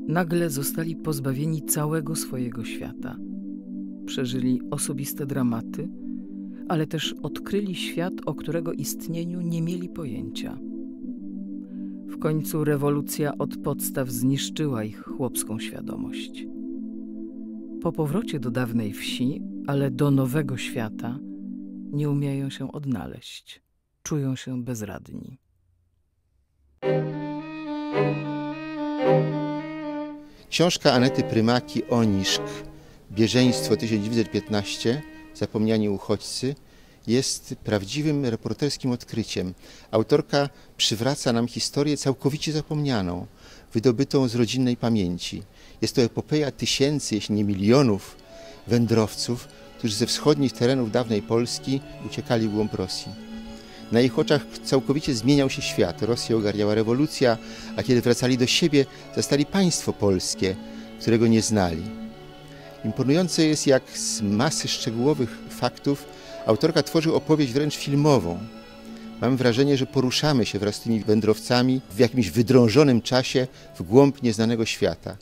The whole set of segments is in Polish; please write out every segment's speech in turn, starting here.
nagle zostali pozbawieni całego swojego świata. Przeżyli osobiste dramaty, ale też odkryli świat, o którego istnieniu nie mieli pojęcia. W końcu rewolucja od podstaw zniszczyła ich chłopską świadomość. Po powrocie do dawnej wsi, ale do nowego świata, nie umieją się odnaleźć. Czują się bezradni. Książka Anety Prymaki Oniszk, Bieżeństwo 1915, Zapomniani uchodźcy, jest prawdziwym reporterskim odkryciem. Autorka przywraca nam historię całkowicie zapomnianą, wydobytą z rodzinnej pamięci. Jest to epopeja tysięcy, jeśli nie milionów wędrowców, którzy ze wschodnich terenów dawnej Polski uciekali w głąb Rosji. Na ich oczach całkowicie zmieniał się świat. Rosję ogarniała rewolucja, a kiedy wracali do siebie, zastali państwo polskie, którego nie znali. Imponujące jest, jak z masy szczegółowych faktów autorka tworzy opowieść wręcz filmową. Mam wrażenie, że poruszamy się wraz z tymi wędrowcami w jakimś wydrążonym czasie w głąb nieznanego świata.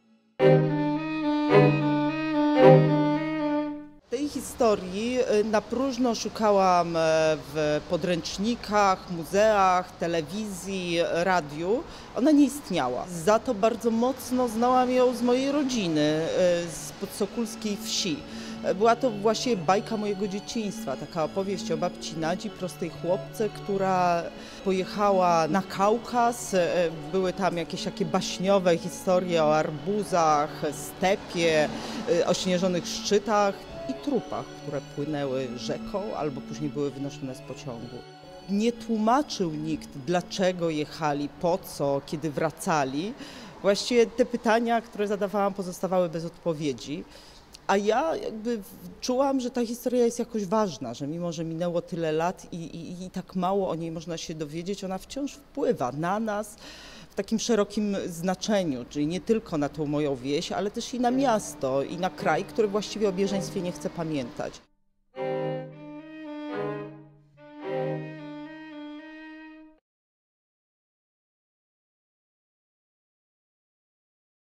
Tej historii na próżno szukałam w podręcznikach, muzeach, telewizji, radiu. Ona nie istniała. Za to bardzo mocno znałam ją z mojej rodziny, z podsokulskiej wsi. Była to właściwie bajka mojego dzieciństwa, taka opowieść o babci Nadzi, prostej chłopce, która pojechała na Kaukaz. Były tam jakieś takie baśniowe historie o arbuzach, stepie, ośnieżonych szczytach i trupach, które płynęły rzeką albo później były wynoszone z pociągu. Nie tłumaczył nikt, dlaczego jechali, po co, kiedy wracali. Właściwie te pytania, które zadawałam, pozostawały bez odpowiedzi. A ja jakby czułam, że ta historia jest jakoś ważna, że mimo, że minęło tyle lat i tak mało o niej można się dowiedzieć, ona wciąż wpływa na nas w takim szerokim znaczeniu, czyli nie tylko na tą moją wieś, ale też i na miasto, i na kraj, który właściwie o bieżeństwie nie chce pamiętać.